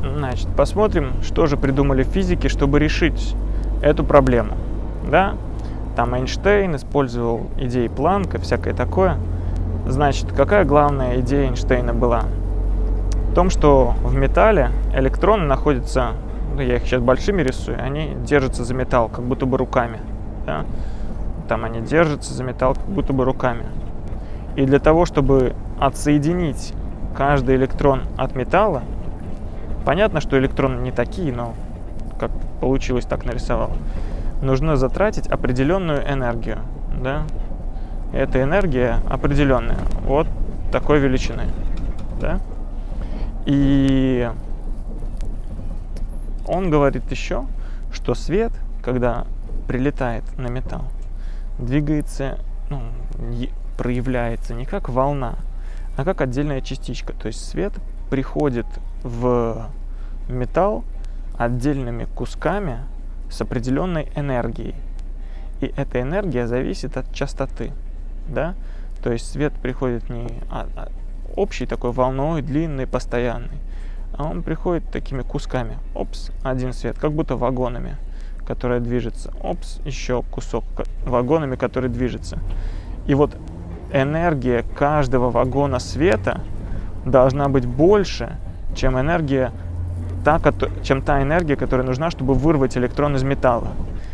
Значит, посмотрим, что же придумали физики, чтобы решить эту проблему. Да? Там Эйнштейн использовал идеи Планка, всякое такое. Значит, какая главная идея Эйнштейна была? В том, что в металле электроны находятся, я их сейчас большими рисую, они держатся за металл, как будто бы руками. Да? Там они держатся за металл, как будто бы руками. И для того, чтобы отсоединить каждый электрон от металла, понятно, что электроны не такие, но как получилось, так нарисовал, нужно затратить определенную энергию. Да? Эта энергия определенная, вот такой величины. Да? И он говорит еще, что свет, когда прилетает на металл, двигается, проявляется не как волна, а как отдельная частичка. То есть свет приходит в металл отдельными кусками с определенной энергией. И эта энергия зависит от частоты. Да? То есть свет приходит не общей такой волной, длинной, постоянной, а он приходит такими кусками. Опс, один свет, как будто вагонами, которые движется. Опс, еще кусок вагонами, которые движется. И вот энергия каждого вагона света должна быть больше, чем та энергия, которая нужна, чтобы вырвать электрон из металла.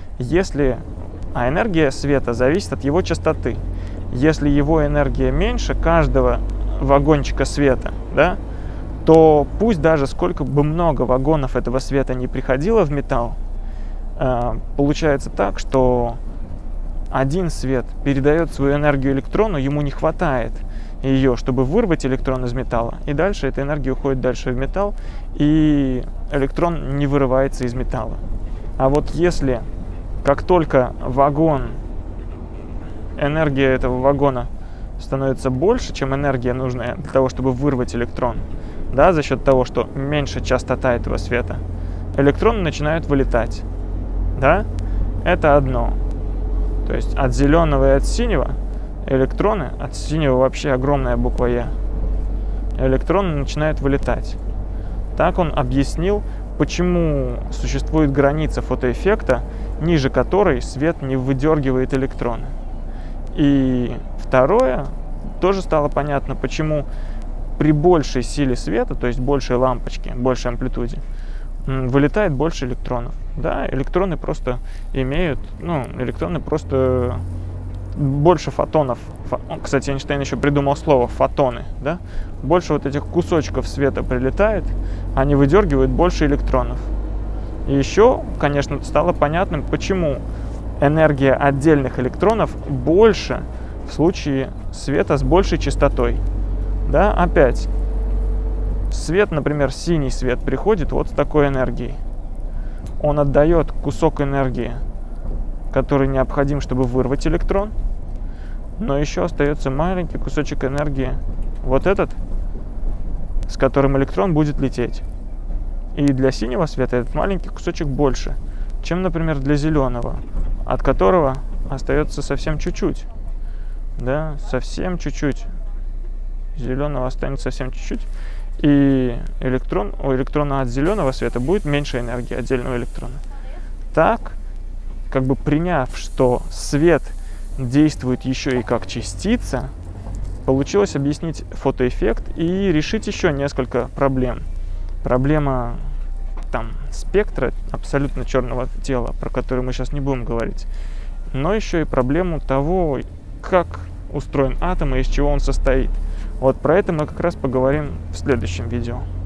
А энергия света зависит от его частоты. Если его энергия меньше каждого вагончика света, да, то пусть даже сколько бы много вагонов этого света не приходило в металл, получается так, что один свет передает свою энергию электрону, ему не хватает ее, чтобы вырвать электрон из металла, и дальше эта энергия уходит дальше в металл, и электрон не вырывается из металла. А вот если как только энергия этого вагона становится больше, чем энергия, нужная для того, чтобы вырвать электрон, да, за счет того, что меньше частота этого света, электроны начинают вылетать. Да? Это одно. То есть от зеленого и от синего электроны, от синего вообще огромная буква «Е», электроны начинают вылетать. Так он объяснил, почему существует граница фотоэффекта, ниже которой свет не выдергивает электроны. И второе, тоже стало понятно, почему при большей силе света, то есть большей лампочке, большей амплитуде, вылетает больше электронов. Да, электроны просто больше фотонов. Кстати, Эйнштейн еще придумал слово фотоны. Да? Больше вот этих кусочков света прилетает, они выдергивают больше электронов. И еще, конечно, стало понятным, почему энергия отдельных электронов больше в случае света с большей частотой. Да, опять, свет, например, синий свет приходит вот с такой энергией. Он отдает кусок энергии, который необходим, чтобы вырвать электрон, но еще остается маленький кусочек энергии, вот этот, с которым электрон будет лететь. И для синего света этот маленький кусочек больше, чем, например, для зеленого, от которого остается совсем чуть-чуть. Да, совсем чуть-чуть. Зеленого останется совсем чуть-чуть. И у электрона от зеленого света будет меньше энергии отдельного электрона. Так, как бы приняв, что свет действует еще и как частица, получилось объяснить фотоэффект и решить еще несколько проблем. Проблема спектра абсолютно черного тела, про который мы сейчас не будем говорить, но еще и проблему того, как устроен атом и из чего он состоит. Вот про это мы как раз поговорим в следующем видео.